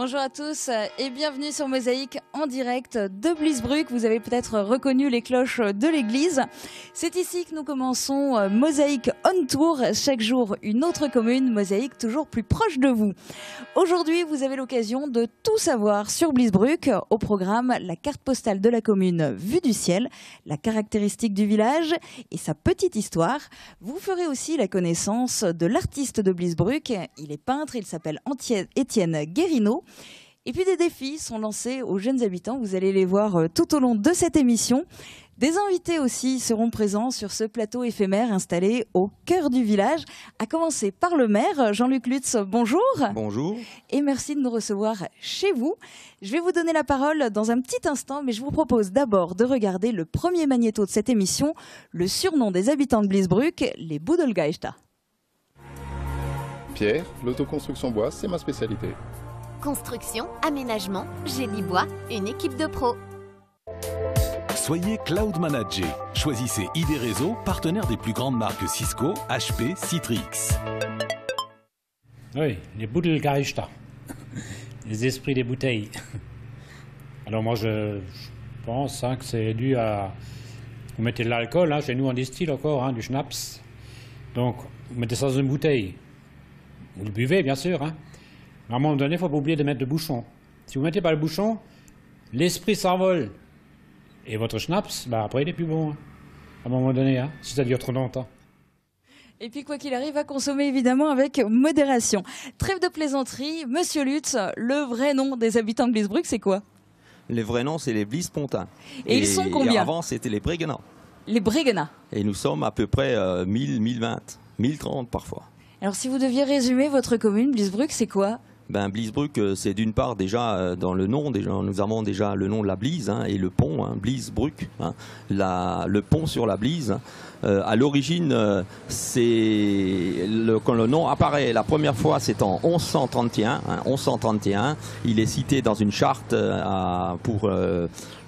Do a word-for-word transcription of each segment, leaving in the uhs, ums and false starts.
Bonjour à tous et bienvenue sur Mosaïque en direct de Bliesbruck. Vous avez peut-être reconnu les cloches de l'église. C'est ici que nous commençons Mosaïque on Tour. Chaque jour, une autre commune, Mosaïque toujours plus proche de vous. Aujourd'hui, vous avez l'occasion de tout savoir sur Bliesbruck. Au programme, la carte postale de la commune vue du ciel, la caractéristique du village et sa petite histoire. Vous ferez aussi la connaissance de l'artiste de Bliesbruck. Il est peintre, il s'appelle Étienne Guérino. Et puis des défis sont lancés aux jeunes habitants. Vous allez les voir tout au long de cette émission. Des invités aussi seront présents sur ce plateau éphémère installé au cœur du village. À commencer par le maire, Jean-Luc Lutz, bonjour. Bonjour. Et merci de nous recevoir chez vous. Je vais vous donner la parole dans un petit instant, mais je vous propose d'abord de regarder le premier magnéto de cette émission, le surnom des habitants de Bliesbruck, les Budelgeister. Pierre, l'autoconstruction bois, c'est ma spécialité. Construction, aménagement, génie bois, une équipe de pros. Soyez Cloud Manager. Choisissez I D Réseau, partenaire des plus grandes marques Cisco, H P, Citrix. Oui, les Budelgeister, les esprits des bouteilles. Alors moi je, je pense hein, que c'est dû à... Vous mettez de l'alcool, hein, chez nous on distille encore, hein, du schnapps. Donc vous mettez ça dans une bouteille. Vous le buvez bien sûr, hein. À un moment donné, il ne faut pas oublier de mettre le bouchon. Si vous ne mettez pas le bouchon, l'esprit s'envole. Et votre schnapps, bah après, il est plus bon. Hein. À un moment donné, hein, si ça dure trop longtemps. Et puis, quoi qu'il arrive, à consommer évidemment avec modération. Trêve de plaisanterie, Monsieur Lutz, le vrai nom des habitants de Bliesbruck, c'est quoi? Les vrais noms, c'est les Bliespontains. Et, et ils sont combien? Et avant, c'était les Bregenats. Les Bregenats. Et nous sommes à peu près euh, mille, mille vingt, mille trente parfois. Alors, si vous deviez résumer votre commune, Bliesbruck, c'est quoi? Ben, Bliesbruck, c'est d'une part déjà dans le nom, déjà, nous avons déjà le nom de la Blies hein, et le pont, hein, Bliesbruck, hein, la, le pont sur la Blies. Euh, à l'origine, euh, c'est le, quand le nom apparaît la première fois, c'est en onze cent trente et un. Hein, onze cent trente et un, il est cité dans une charte euh, à, pour euh,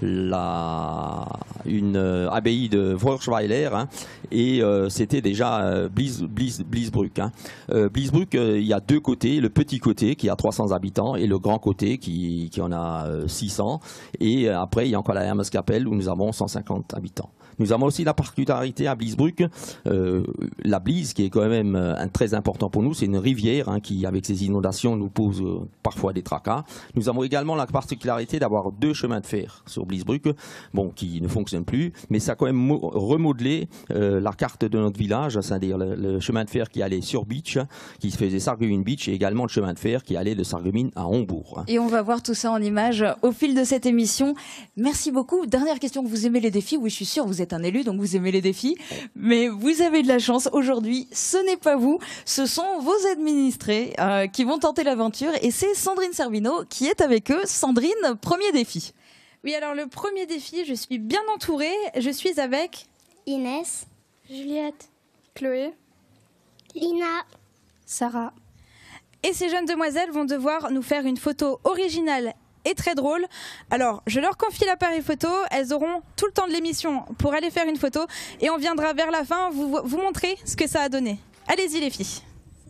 la, une euh, abbaye de Vorschweiler, hein, et euh, c'était déjà euh, Blies, Blies, Bliesbruck. Hein. Euh, Bliesbruck, euh, il y a deux côtés, le petit côté qui a trois cents habitants et le grand côté qui, qui en a euh, six cents. Et euh, après, il y a encore la Hermeskapelle où nous avons cent cinquante habitants. Nous avons aussi la particularité à Bliesbruck, euh, la Blies, qui est quand même euh, très important pour nous, c'est une rivière hein, qui, avec ses inondations, nous pose euh, parfois des tracas. Nous avons également la particularité d'avoir deux chemins de fer sur Bliesbruck, bon, qui ne fonctionnent plus, mais ça a quand même remodelé euh, la carte de notre village, c'est-à-dire le, le chemin de fer qui allait sur Beach, qui faisait Sarreguemines Beach, et également le chemin de fer qui allait de Sarreguemines à Hombourg. Et on va voir tout ça en images au fil de cette émission. Merci beaucoup. Dernière question, vous aimez les défis? Oui, je suis sûre, vous êtes un élu, donc vous aimez les défis. Mais vous avez de la chance. Aujourd'hui, ce n'est pas vous. Ce sont vos administrés euh, qui vont tenter l'aventure. Et c'est Sandrine Servino qui est avec eux. Sandrine, premier défi. Oui, alors le premier défi, je suis bien entourée. Je suis avec Inès, Juliette, Chloé, Lina, Sarah. Et ces jeunes demoiselles vont devoir nous faire une photo originale et très drôle. Alors, je leur confie l'appareil photo. Elles auront tout le temps de l'émission pour aller faire une photo. Et on viendra vers la fin vous, vous montrer ce que ça a donné. Allez-y les filles.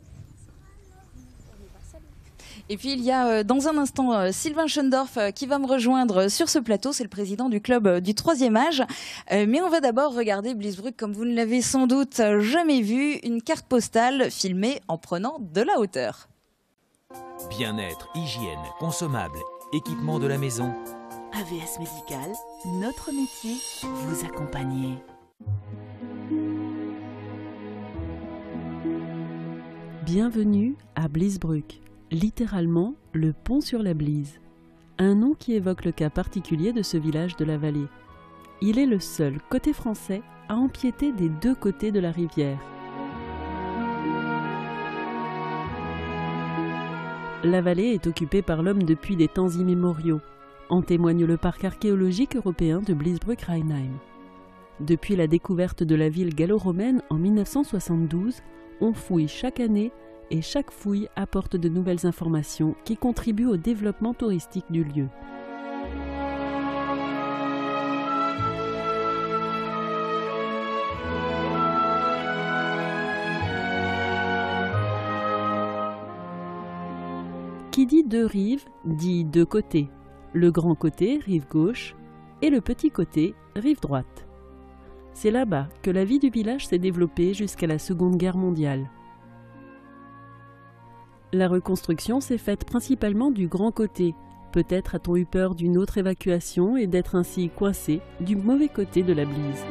Et puis il y a euh, dans un instant euh, Sylvain Schoendorf euh, qui va me rejoindre sur ce plateau. C'est le président du club euh, du troisième âge. Euh, mais on va d'abord regarder Bliesbruck comme vous ne l'avez sans doute jamais vu. Une carte postale filmée en prenant de la hauteur. Bien-être, hygiène, consommables, équipement de la maison. A V S Médical, notre métier, vous accompagner. Bienvenue à Bliesbruck, littéralement le pont sur la Blies. Un nom qui évoque le cas particulier de ce village de la vallée. Il est le seul côté français à empiéter des deux côtés de la rivière. La vallée est occupée par l'homme depuis des temps immémoriaux. En témoigne le parc archéologique européen de Bliesbruck-Rheinheim. Depuis la découverte de la ville gallo-romaine en mille neuf cent soixante-douze, on fouille chaque année et chaque fouille apporte de nouvelles informations qui contribuent au développement touristique du lieu. Qui dit deux rives, dit deux côtés. Le grand côté, rive gauche, et le petit côté, rive droite. C'est là-bas que la vie du village s'est développée jusqu'à la Seconde Guerre mondiale. La reconstruction s'est faite principalement du grand côté. Peut-être a-t-on eu peur d'une autre évacuation et d'être ainsi coincé du mauvais côté de la Blise.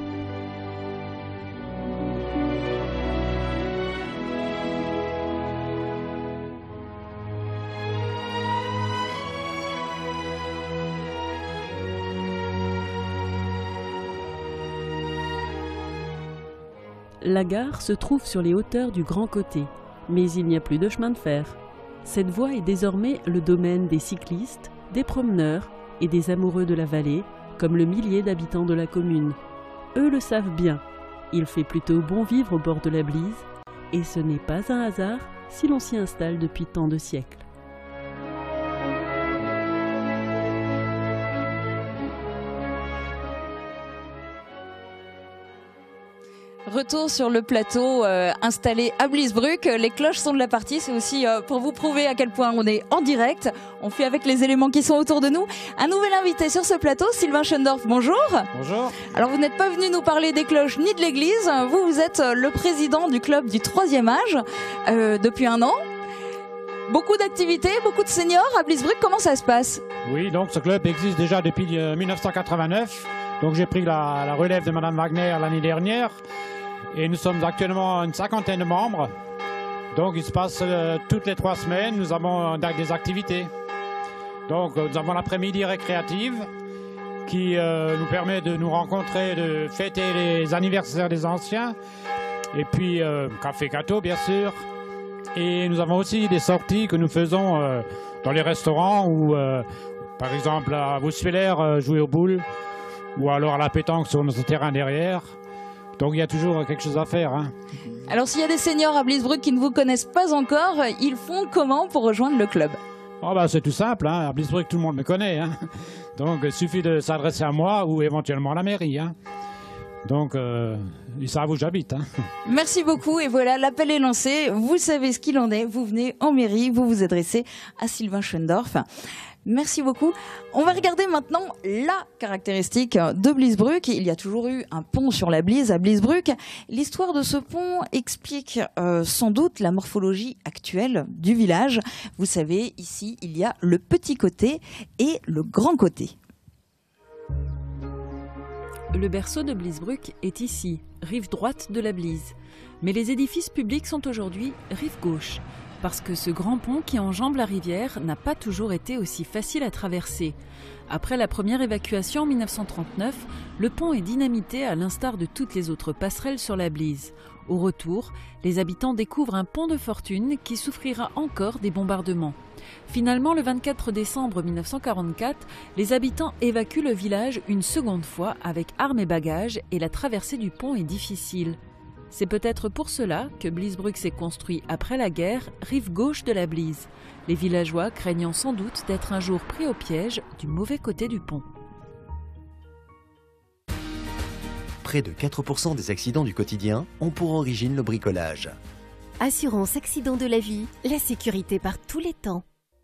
La gare se trouve sur les hauteurs du Grand Côté, mais il n'y a plus de chemin de fer. Cette voie est désormais le domaine des cyclistes, des promeneurs et des amoureux de la vallée, comme le millier d'habitants de la commune. Eux le savent bien, il fait plutôt bon vivre au bord de la Blise, et ce n'est pas un hasard si l'on s'y installe depuis tant de siècles. Retour sur le plateau euh, installé à Bliesbruck. Les cloches sont de la partie. C'est aussi euh, pour vous prouver à quel point on est en direct. On fait avec les éléments qui sont autour de nous. Un nouvel invité sur ce plateau, Sylvain Schoendorf. Bonjour. Bonjour. Alors vous n'êtes pas venu nous parler des cloches ni de l'église. Vous, vous êtes le président du club du troisième âge euh, depuis un an. Beaucoup d'activités, beaucoup de seniors à Bliesbruck. Comment ça se passe? Oui, donc ce club existe déjà depuis euh, mille neuf cent quatre-vingt-neuf. Donc j'ai pris la, la relève de Madame Wagner l'année dernière. Et nous sommes actuellement une cinquantaine de membres. Donc il se passe euh, toutes les trois semaines, nous avons euh, des activités. Donc euh, nous avons l'après-midi récréative qui euh, nous permet de nous rencontrer, de fêter les anniversaires des anciens. Et puis euh, café gâteau bien sûr. Et nous avons aussi des sorties que nous faisons euh, dans les restaurants ou euh, par exemple à Vousfeller euh, jouer aux boules ou alors à la pétanque sur notre terrain derrière. Donc il y a toujours quelque chose à faire. Hein. Alors s'il y a des seniors à Bliesbruck qui ne vous connaissent pas encore, ils font comment pour rejoindre le club? Oh bah, c'est tout simple, hein. À Bliesbruck tout le monde me connaît. Hein. Donc il suffit de s'adresser à moi ou éventuellement à la mairie. Hein. Donc euh, ils savent où j'habite. Hein. Merci beaucoup et voilà, l'appel est lancé. Vous savez ce qu'il en est, vous venez en mairie, vous vous adressez à Sylvain Schoendorf. Merci beaucoup. On va regarder maintenant la caractéristique de Bliesbruck. Il y a toujours eu un pont sur la Blise à Bliesbruck. L'histoire de ce pont explique euh, sans doute la morphologie actuelle du village. Vous savez, ici, il y a le petit côté et le grand côté. Le berceau de Bliesbruck est ici, rive droite de la Blise. Mais les édifices publics sont aujourd'hui rive gauche. Parce que ce grand pont qui enjambe la rivière n'a pas toujours été aussi facile à traverser. Après la première évacuation en mille neuf cent trente-neuf, le pont est dynamité à l'instar de toutes les autres passerelles sur la Blise. Au retour, les habitants découvrent un pont de fortune qui souffrira encore des bombardements. Finalement, le vingt-quatre décembre mille neuf cent quarante-quatre, les habitants évacuent le village une seconde fois avec armes et bagages et la traversée du pont est difficile. C'est peut-être pour cela que Bliesbruck s'est construit après la guerre, rive gauche de la Blise, les villageois craignant sans doute d'être un jour pris au piège du mauvais côté du pont. Près de quatre pour cent des accidents du quotidien ont pour origine le bricolage. Assurance accident de la vie, la sécurité par tous les temps.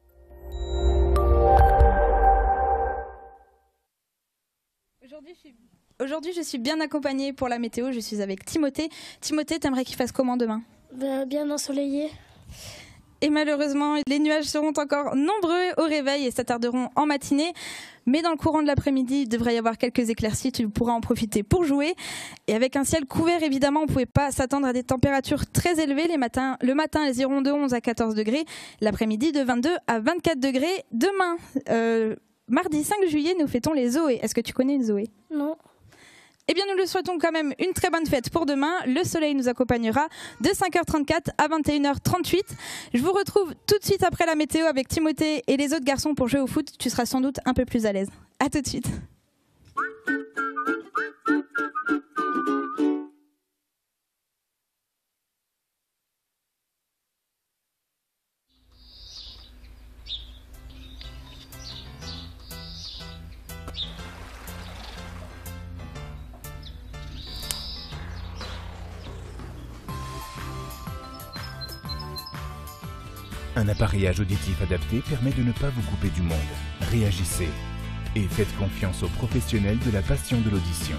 Aujourd'hui, je suis... Aujourd'hui, je suis bien accompagnée pour la météo. Je suis avec Timothée. Timothée, t'aimerais qu'il fasse comment demain? Bah, bien ensoleillé. Et malheureusement, les nuages seront encore nombreux au réveil et s'attarderont en matinée. Mais dans le courant de l'après-midi, il devrait y avoir quelques éclaircies. Tu pourras en profiter pour jouer. Et avec un ciel couvert, évidemment, on ne pouvait pas s'attendre à des températures très élevées. Les matins, le matin, elles iront de onze à quatorze degrés. L'après-midi, de vingt-deux à vingt-quatre degrés. Demain, euh, mardi cinq juillet, nous fêtons les Zoé. Est-ce que tu connais les Zoé? Non. Eh bien, nous le souhaitons quand même une très bonne fête pour demain. Le soleil nous accompagnera de cinq heures trente-quatre à vingt et une heures trente-huit. Je vous retrouve tout de suite après la météo avec Timothée et les autres garçons pour jouer au foot. Tu seras sans doute un peu plus à l'aise. À tout de suite. Un appareillage auditif adapté permet de ne pas vous couper du monde. Réagissez et faites confiance aux professionnels de la passion de l'audition.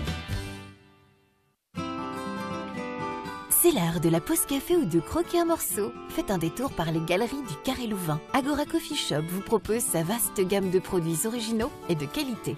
C'est l'heure de la pause café ou de croquer un morceau. Faites un détour par les galeries du Carré Louvain. Agora Coffee Shop vous propose sa vaste gamme de produits originaux et de qualité.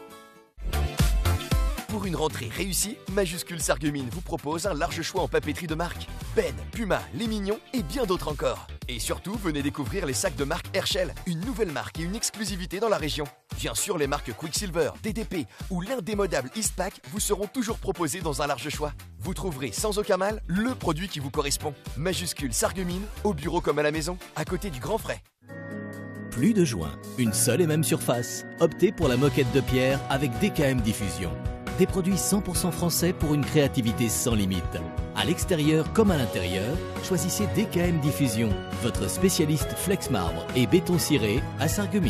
Pour une rentrée réussie, Majuscule Sarreguemines vous propose un large choix en papeterie de marque. Ben, Puma, Les Mignons et bien d'autres encore. Et surtout, venez découvrir les sacs de marque Herschel, une nouvelle marque et une exclusivité dans la région. Bien sûr, les marques Quicksilver, D D P ou l'indémodable Eastpak vous seront toujours proposés dans un large choix. Vous trouverez sans aucun mal le produit qui vous correspond. Majuscule Sarreguemines, au bureau comme à la maison, à côté du Grand Frais. Plus de joints, une seule et même surface. Optez pour la moquette de pierre avec D K M Diffusion. Des produits cent pour cent français pour une créativité sans limite. À l'extérieur comme à l'intérieur, choisissez D K M Diffusion, votre spécialiste flex marbre et béton ciré à Sarreguemines.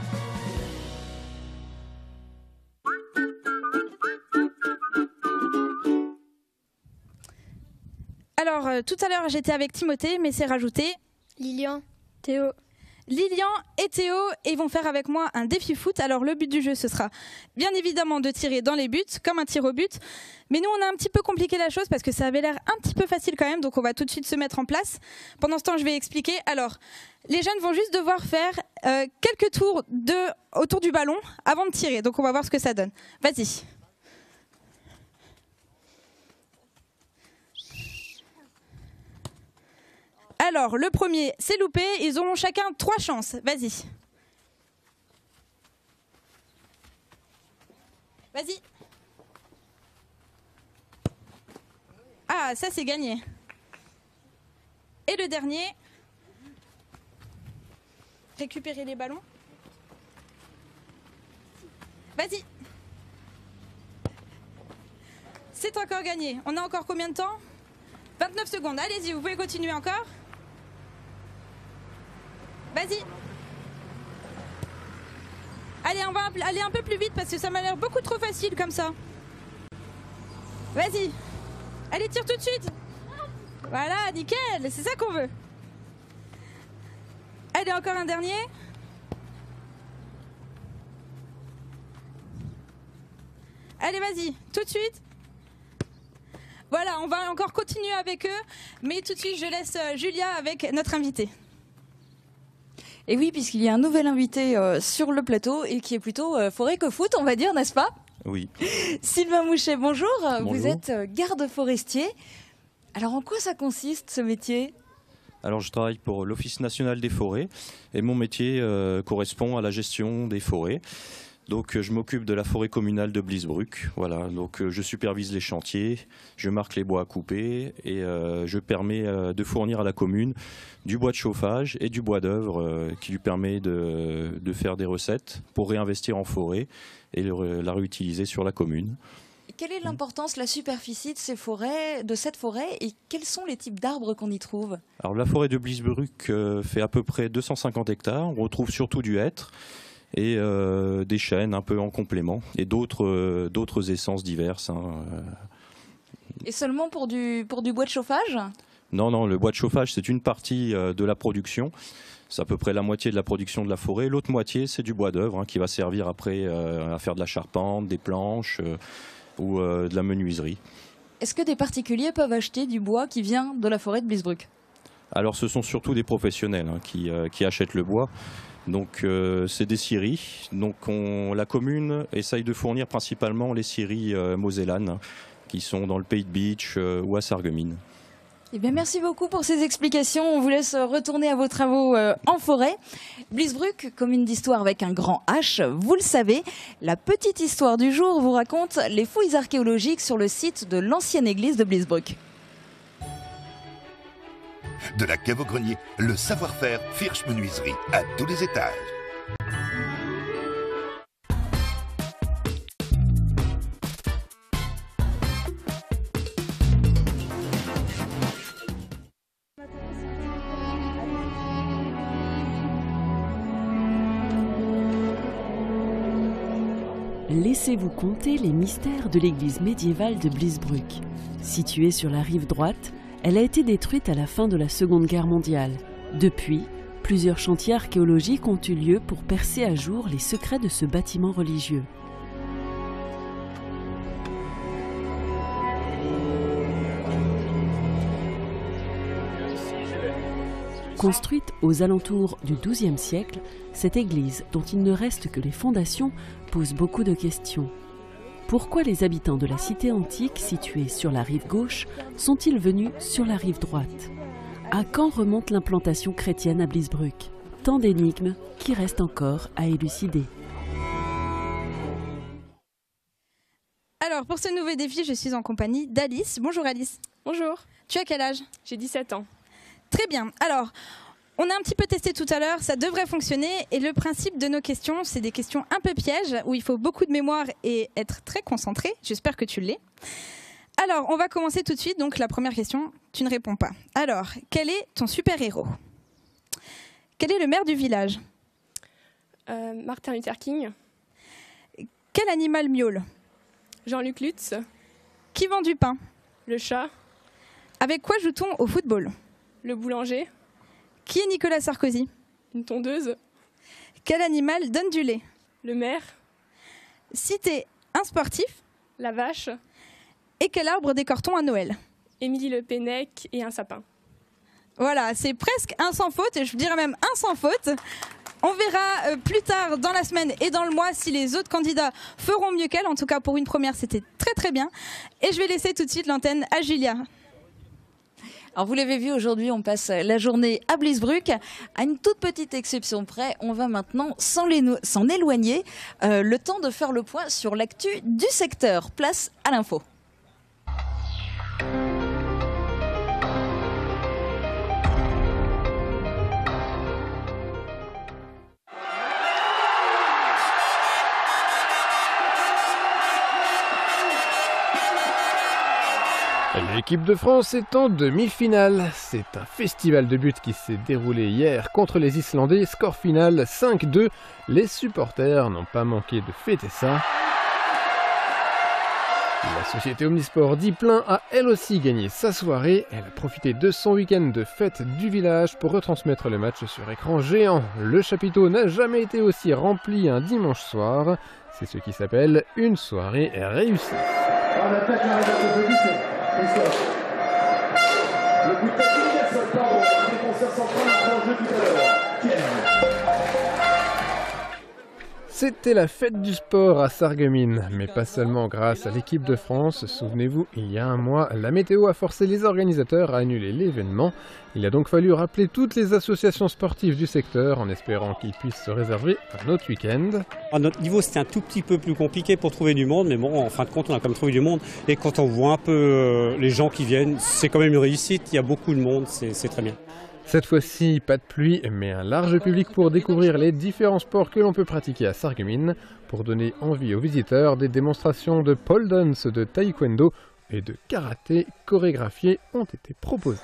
Alors, euh, tout à l'heure, j'étais avec Timothée, mais c'est rajouté Lilian, Théo. Lilian et Théo, et ils vont faire avec moi un défi foot. Alors le but du jeu, ce sera bien évidemment de tirer dans les buts, comme un tir au but. Mais nous, on a un petit peu compliqué la chose parce que ça avait l'air un petit peu facile quand même. Donc on va tout de suite se mettre en place. Pendant ce temps, je vais expliquer. Alors, les jeunes vont juste devoir faire euh, quelques tours de, autour du ballon avant de tirer. Donc on va voir ce que ça donne. Vas-y. Alors, le premier, c'est loupé. Ils auront chacun trois chances. Vas-y. Vas-y. Ah, ça, c'est gagné. Et le dernier. Récupérer les ballons. Vas-y. C'est encore gagné. On a encore combien de temps ? vingt-neuf secondes. Allez-y, vous pouvez continuer encore. Vas-y. Allez, on va aller un peu plus vite parce que ça m'a l'air beaucoup trop facile comme ça. Vas-y. Allez, tire tout de suite. Voilà, nickel, c'est ça qu'on veut. Allez, encore un dernier. Allez, vas-y, tout de suite. Voilà, on va encore continuer avec eux, mais tout de suite, je laisse Julia avec notre invité. Et oui, puisqu'il y a un nouvel invité euh, sur le plateau et qui est plutôt euh, forêt que foot, on va dire, n'est-ce pas ? Oui. Sylvain Mouchet, bonjour. Bonjour. Vous êtes euh, garde forestier. Alors, en quoi ça consiste, ce métier ? Alors, je travaille pour l'Office national des forêts et mon métier euh, correspond à la gestion des forêts. Donc, euh, je m'occupe de la forêt communale de Bliesbruck. Voilà. Donc, euh, je supervise les chantiers, je marque les bois à couper et euh, je permets euh, de fournir à la commune du bois de chauffage et du bois d'œuvre euh, qui lui permet de, de faire des recettes pour réinvestir en forêt et le, la réutiliser sur la commune. Quelle est l'importance, la superficie de ces forêts, de cette forêt, et quels sont les types d'arbres qu'on y trouve ? Alors, la forêt de Bliesbruck euh, fait à peu près deux cent cinquante hectares. On retrouve surtout du hêtre et euh, des chênes un peu en complément et d'autres euh, d'autres essences diverses. Hein. Et seulement pour du, pour du bois de chauffage ? Non, non, le bois de chauffage, c'est une partie euh, de la production. C'est à peu près la moitié de la production de la forêt. L'autre moitié, c'est du bois d'œuvre hein, qui va servir après euh, à faire de la charpente, des planches euh, ou euh, de la menuiserie. Est-ce que des particuliers peuvent acheter du bois qui vient de la forêt de Bliesbruck ? Alors, ce sont surtout des professionnels hein, qui, euh, qui achètent le bois. Donc euh, c'est des scieries. Donc on, la commune essaye de fournir principalement les scieries euh, mosellanes qui sont dans le Pays de Bitche euh, ou à Sarreguemines. Eh bien, merci beaucoup pour ces explications. On vous laisse retourner à vos travaux euh, en forêt. Bliesbruck, commune d'histoire avec un grand H, vous le savez. La petite histoire du jour vous raconte les fouilles archéologiques sur le site de l'ancienne église de Bliesbruck. De la cave au grenier, le savoir-faire Firsch Menuiserie à tous les étages. Laissez-vous conter les mystères de l'église médiévale de Bliesbruck. Située sur la rive droite, elle a été détruite à la fin de la Seconde Guerre mondiale. Depuis, Plusieurs chantiers archéologiques ont eu lieu pour percer à jour les secrets de ce bâtiment religieux. Construite aux alentours du douzième siècle, cette église, dont il ne reste que les fondations, pose beaucoup de questions. Pourquoi les habitants de la cité antique, située sur la rive gauche, sont-ils venus sur la rive droite? À quand remonte l'implantation chrétienne à Bliesbruck? Tant d'énigmes qui restent encore à élucider. Alors, pour ce nouveau défi, je suis en compagnie d'Alice. Bonjour Alice. Bonjour. Tu as quel âge? J'ai dix-sept ans. Très bien. Alors, on a un petit peu testé tout à l'heure, ça devrait fonctionner. Et le principe de nos questions, c'est des questions un peu pièges, où il faut beaucoup de mémoire et être très concentré. J'espère que tu l'es. Alors, on va commencer tout de suite. Donc, la première question, tu ne réponds pas. Alors, quel est ton super-héros? Quel est le maire du village? euh, Martin Luther King. Quel animal miaule? Jean-Luc Lutz. Qui vend du pain? Le chat. Avec quoi joue-t-on au football? Le boulanger. Qui est Nicolas Sarkozy? Une tondeuse. Quel animal donne du lait? Le maire. Citez un sportif. La vache. Et quel arbre décore-t-on à Noël? Émilie Le Pennec et un sapin. Voilà, c'est presque un sans faute, je dirais même un sans faute. On verra euh, plus tard dans la semaine et dans le mois si les autres candidats feront mieux qu'elle. En tout cas, pour une première, c'était très très bien. Et je vais laisser tout de suite l'antenne à Julia. Alors vous l'avez vu, aujourd'hui on passe la journée à Bliesbruck. À une toute petite exception près, on va maintenant s'en éloigner. Euh, le temps de faire le point sur l'actu du secteur. Place à l'info. L'équipe de France est en demi-finale. C'est un festival de buts qui s'est déroulé hier contre les Islandais. Score final cinq deux. Les supporters n'ont pas manqué de fêter ça. La société Omnisport Diplein a elle aussi gagné sa soirée. Elle a profité de son week-end de fête du village pour retransmettre le match sur écran géant. Le chapiteau n'a jamais été aussi rempli un dimanche soir. C'est ce qui s'appelle une soirée réussie. On attaque la le but de pardon, le défenseur central en jeu tout à l'heure. C'était la fête du sport à Sarreguemines, mais pas seulement grâce à l'équipe de France. Souvenez-vous, il y a un mois, la météo a forcé les organisateurs à annuler l'événement. Il a donc fallu rappeler toutes les associations sportives du secteur en espérant qu'ils puissent se réserver un autre week-end. À notre niveau, c'était un tout petit peu plus compliqué pour trouver du monde, mais bon, en fin de compte, on a quand même trouvé du monde. Et quand on voit un peu les gens qui viennent, c'est quand même une réussite. Il y a beaucoup de monde, c'est très bien. Cette fois-ci, pas de pluie, mais un large public pour découvrir les différents sports que l'on peut pratiquer à Sarreguemines, pour donner envie aux visiteurs. Des démonstrations de pole dance, de taekwondo et de karaté chorégraphiés ont été proposées.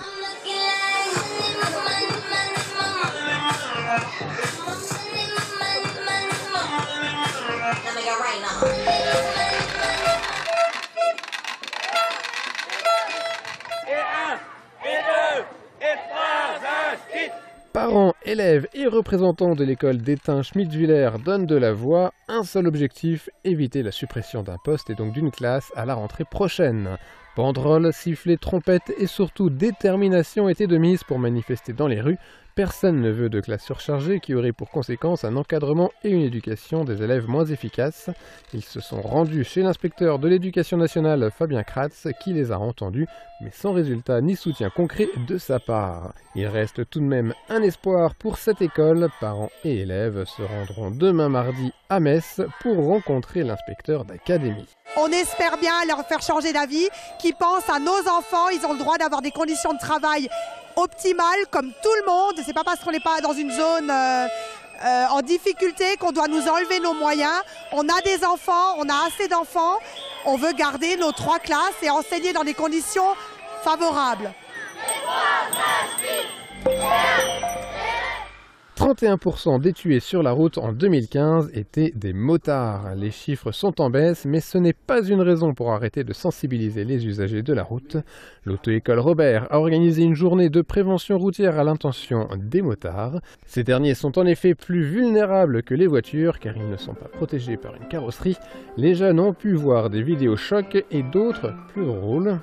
Parents, élèves et représentants de l'école d'Étain Schmitzwiller donnent de la voix. Un seul objectif, éviter la suppression d'un poste et donc d'une classe à la rentrée prochaine. Banderoles, sifflets, trompettes et surtout détermination étaient de mise pour manifester dans les rues. Personne ne veut de classe surchargée qui aurait pour conséquence un encadrement et une éducation des élèves moins efficaces. Ils se sont rendus chez l'inspecteur de l'éducation nationale Fabien Kratz qui les a entendus, mais sans résultat ni soutien concret de sa part. Il reste tout de même un espoir pour cette école. Parents et élèves se rendront demain mardi à Metz pour rencontrer l'inspecteur d'académie. On espère bien leur faire changer d'avis, qu'ils pensent à nos enfants, ils ont le droit d'avoir des conditions de travail optimales comme tout le monde. C'est pas parce qu'on n'est pas dans une zone euh, euh, en difficulté qu'on doit nous enlever nos moyens. On a des enfants, on a assez d'enfants, on veut garder nos trois classes et enseigner dans des conditions favorables. trente et un pour cent des tués sur la route en deux mille quinze étaient des motards. Les chiffres sont en baisse, mais ce n'est pas une raison pour arrêter de sensibiliser les usagers de la route. L'auto-école Robert a organisé une journée de prévention routière à l'intention des motards. Ces derniers sont en effet plus vulnérables que les voitures car ils ne sont pas protégés par une carrosserie. Les jeunes ont pu voir des vidéos chocs et d'autres plus drôles.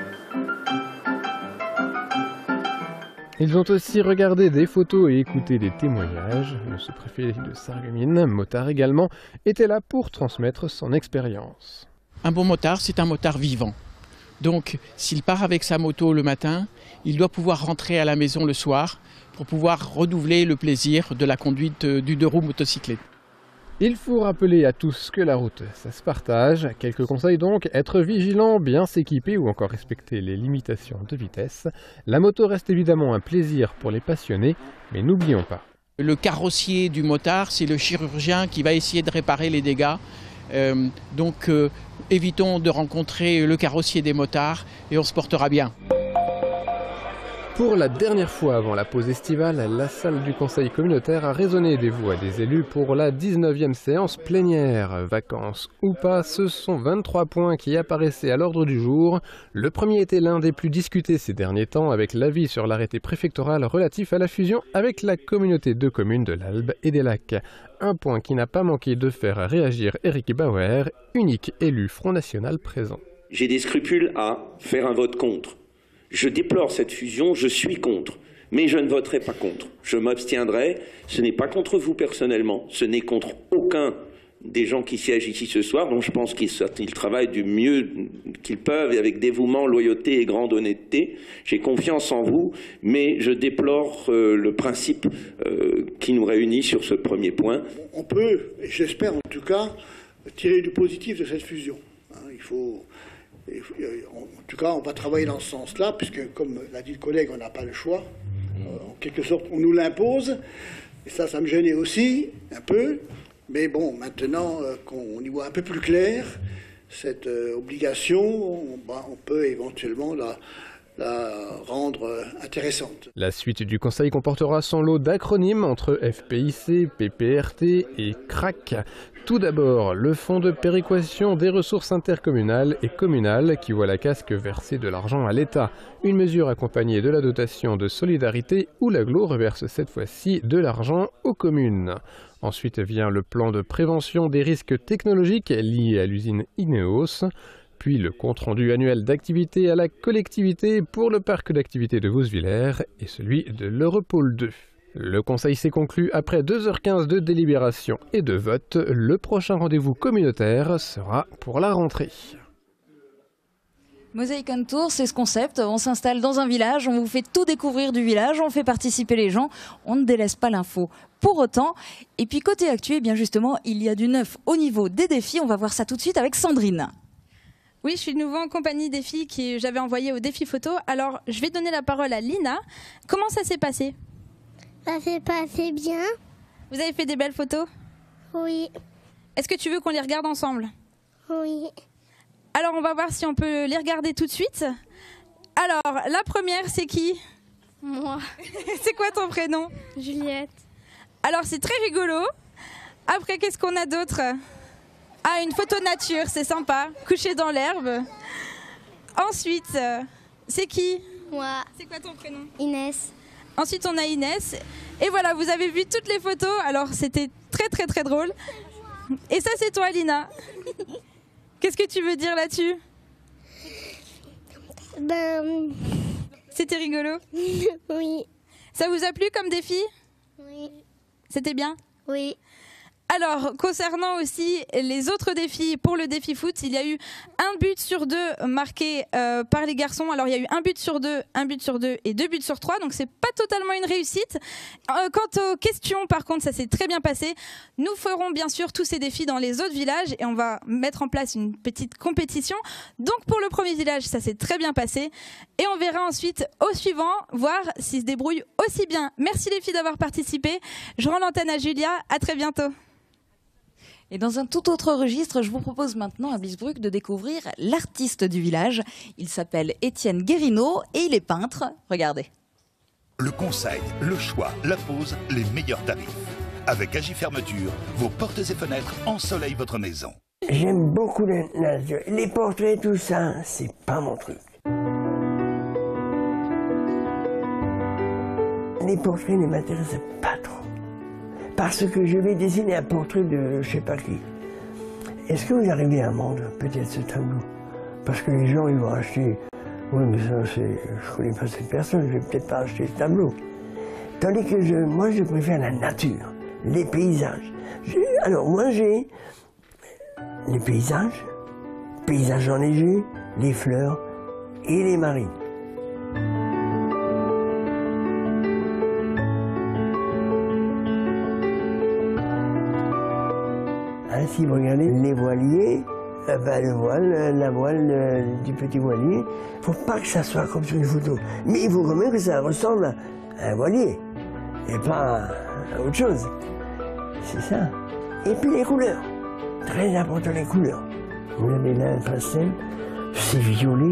Ils ont aussi regardé des photos et écouté des témoignages. Le sous-préfet de Sarreguemines, motard également, était là pour transmettre son expérience. Un bon motard, c'est un motard vivant. Donc, s'il part avec sa moto le matin, il doit pouvoir rentrer à la maison le soir pour pouvoir renouveler le plaisir de la conduite du deux roues motocyclette. Il faut rappeler à tous que la route, ça se partage. Quelques conseils donc, être vigilant, bien s'équiper ou encore respecter les limitations de vitesse. La moto reste évidemment un plaisir pour les passionnés, mais n'oublions pas. Le carrossier du motard, c'est le chirurgien qui va essayer de réparer les dégâts. Euh, donc euh, évitons de rencontrer le carrossier des motards et on se portera bien. Pour la dernière fois avant la pause estivale, la salle du conseil communautaire a résonné des voix des élus pour la dix-neuvième séance plénière. Vacances ou pas, ce sont vingt-trois points qui apparaissaient à l'ordre du jour. Le premier était l'un des plus discutés ces derniers temps avec l'avis sur l'arrêté préfectoral relatif à la fusion avec la communauté de communes de l'Albe et des Lacs. Un point qui n'a pas manqué de faire réagir Éric Bauer, unique élu Front National présent. J'ai des scrupules à faire un vote contre. Je déplore cette fusion, je suis contre, mais je ne voterai pas contre. Je m'abstiendrai, ce n'est pas contre vous personnellement, ce n'est contre aucun des gens qui siègent ici ce soir, donc je pense qu'ils ils travaillent du mieux qu'ils peuvent et avec dévouement, loyauté et grande honnêteté. J'ai confiance en vous, mais je déplore euh, le principe euh, qui nous réunit sur ce premier point. On peut, et j'espère en tout cas, tirer du positif de cette fusion. Hein, il faut... En tout cas, on va travailler dans ce sens-là, puisque, comme l'a dit le collègue, on n'a pas le choix. En quelque sorte, on nous l'impose. Et ça, ça me gênait aussi, un peu. Mais bon, maintenant qu'on y voit un peu plus clair, cette euh, obligation, on, bah, on peut éventuellement la, la rendre intéressante. La suite du Conseil comportera son lot d'acronymes entre F P I C, P P R T et C R A C. Tout d'abord, le Fonds de péréquation des ressources intercommunales et communales qui voit la casque verser de l'argent à l'État. Une mesure accompagnée de la dotation de solidarité où l'Aglo reverse cette fois-ci de l'argent aux communes. Ensuite vient le plan de prévention des risques technologiques liés à l'usine Ineos. Puis le compte-rendu annuel d'activité à la collectivité pour le parc d'activités de Vosvillers et celui de l'Europôle deux. Le conseil s'est conclu après deux heures quinze de délibération et de vote. Le prochain rendez-vous communautaire sera pour la rentrée. Mosaïque on Tour, c'est ce concept. On s'installe dans un village, on vous fait tout découvrir du village, on fait participer les gens, on ne délaisse pas l'info pour autant. Et puis côté actu, eh bien justement, il y a du neuf au niveau des défis. On va voir ça tout de suite avec Sandrine. Oui, je suis de nouveau en compagnie des filles que j'avais envoyées au défi photo. Alors, je vais donner la parole à Lina. Comment ça s'est passé ? Ça s'est passé bien. Vous avez fait des belles photos ? Oui. Est-ce que tu veux qu'on les regarde ensemble ? Oui. Alors, on va voir si on peut les regarder tout de suite. Alors, la première, c'est qui ? Moi. C'est quoi ton prénom ? Juliette. Alors, c'est très rigolo. Après, qu'est-ce qu'on a d'autre ? Ah, une photo nature, c'est sympa. Couché dans l'herbe. Ensuite, c'est qui ? Moi. C'est quoi ton prénom ? Inès. Ensuite, on a Inès. Et voilà, vous avez vu toutes les photos. Alors, c'était très, très, très drôle. Et ça, c'est toi, Lina. Qu'est-ce que tu veux dire là-dessus ? Ben... C'était rigolo ? Oui. Ça vous a plu comme défi ? Oui. C'était bien ? Oui. Alors, concernant aussi les autres défis, pour le défi foot, il y a eu un but sur deux marqué euh, par les garçons. Alors, il y a eu un but sur deux, un but sur deux et deux buts sur trois. Donc, c'est pas totalement une réussite. Euh, quant aux questions, par contre, ça s'est très bien passé. Nous ferons bien sûr tous ces défis dans les autres villages et on va mettre en place une petite compétition. Donc, pour le premier village, ça s'est très bien passé. Et on verra ensuite au suivant, voir s'ils se débrouillent aussi bien. Merci les filles d'avoir participé. Je rends l'antenne à Julia. À très bientôt. Et dans un tout autre registre, je vous propose maintenant à Bliesbruck de découvrir l'artiste du village. Il s'appelle Étienne Guérino et il est peintre. Regardez. Le conseil, le choix, la pose, les meilleurs tarifs. Avec Agi Fermeture, vos portes et fenêtres ensoleillent votre maison. J'aime beaucoup la nature. Les portraits, tout ça, c'est pas mon truc. Les portraits ne m'intéressent pas trop. Parce que je vais dessiner un portrait de je sais pas qui. Est-ce que vous arrivez à vendre peut-être ce tableau? Parce que les gens, ils vont acheter. Oui, mais ça, c'est. Je connais pas cette personne, je vais peut-être pas acheter ce tableau. Tandis que je, moi, je préfère la nature, les paysages. Alors, moi, j'ai les paysages, paysages enneigés, les fleurs et les marines. Hein, si vous regardez les voiliers, euh, ben, le voile, la voile euh, du petit voilier, il ne faut pas que ça soit comme sur une photo. Mais il faut quand même que ça ressemble à un voilier, et pas à autre chose. C'est ça. Et puis les couleurs. Très important, les couleurs. Vous avez là un pastel, c'est violet.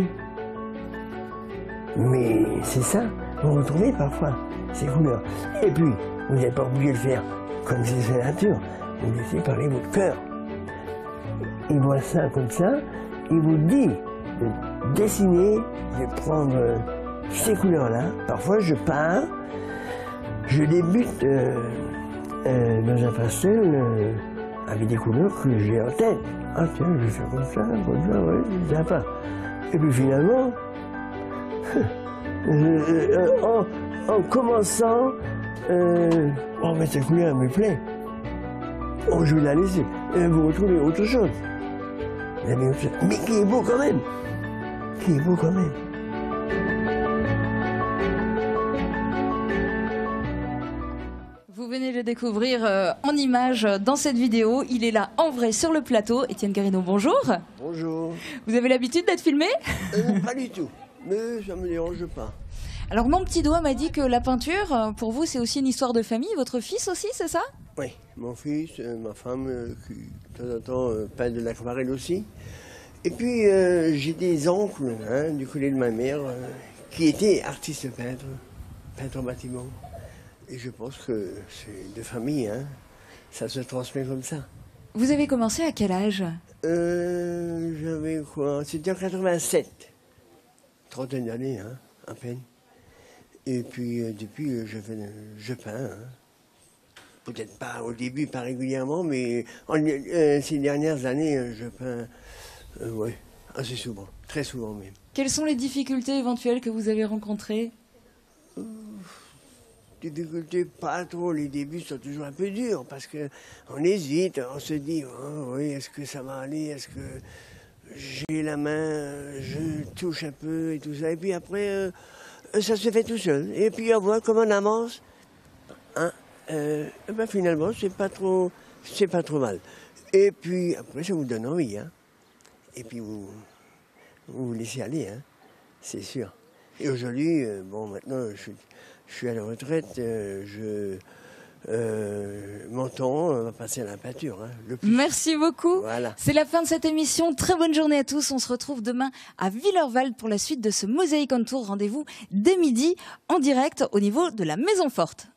Mais c'est ça, vous retrouvez parfois ces couleurs. Et puis, vous n'êtes pas obligé de faire comme c'est la nature. Vous laissez parler votre cœur. Il voit ça comme ça, il vous dit de dessiner, de prendre ces couleurs-là. Parfois, je pars, je débute euh, euh, dans un pastel euh, avec des couleurs que j'ai en tête. Ah tiens, je vais faire comme ça, comme ça, ouais, c'est sympa. Et puis finalement, euh, euh, en, en commençant, euh, oh mais cette couleur me plaît. Oh, je vais la laisser. Et vous retrouvez autre chose. Mais qui est beau quand même. Qui est beau quand même. Vous venez de le découvrir euh, en images dans cette vidéo. Il est là en vrai sur le plateau. Étienne Garrido, bonjour. Bonjour. Vous avez l'habitude d'être filmé? euh, Pas du tout. Mais ça ne me dérange pas. Alors mon petit doigt m'a dit que la peinture, pour vous, c'est aussi une histoire de famille. Votre fils aussi, c'est ça? Oui, mon fils, euh, ma femme, euh, qui de temps en temps euh, peint de l'aquarelle aussi. Et puis euh, j'ai des oncles, hein, du côté de ma mère, euh, qui étaient artistes peintres, peintres en bâtiment. Et je pense que c'est de famille, hein. Ça se transmet comme ça. Vous avez commencé à quel âge? euh, J'avais quoi? C'était en quatre-vingt-sept. Trentaine d'années, hein, à peine. Et puis euh, depuis, euh, je, fais, je peins. Hein. Peut-être pas au début, pas régulièrement, mais en, euh, ces dernières années, euh, je peins, euh, ouais, assez souvent, très souvent même. Quelles sont les difficultés éventuelles que vous avez rencontrées? euh, Difficultés, pas trop. Les débuts sont toujours un peu durs, parce qu'on hésite, on se dit, oh, oui, est-ce que ça va aller, est-ce que j'ai la main, je touche un peu et tout ça. Et puis après, euh, ça se fait tout seul. Et puis on voit comment on avance. Hein? Euh, et ben finalement, c'est pas trop, c'est pas trop mal. Et puis après, ça vous donne envie, hein. Et puis vous, vous vous laissez aller, hein. C'est sûr. Et aujourd'hui, euh, bon, maintenant, je, je suis à la retraite, euh, je, euh, mon temps va passer à la peinture, hein, le plus. Merci beaucoup. Voilà. C'est la fin de cette émission. Très bonne journée à tous. On se retrouve demain à Villerval pour la suite de ce Mosaïque on Tour. Rendez-vous dès midi en direct au niveau de la Maison Forte.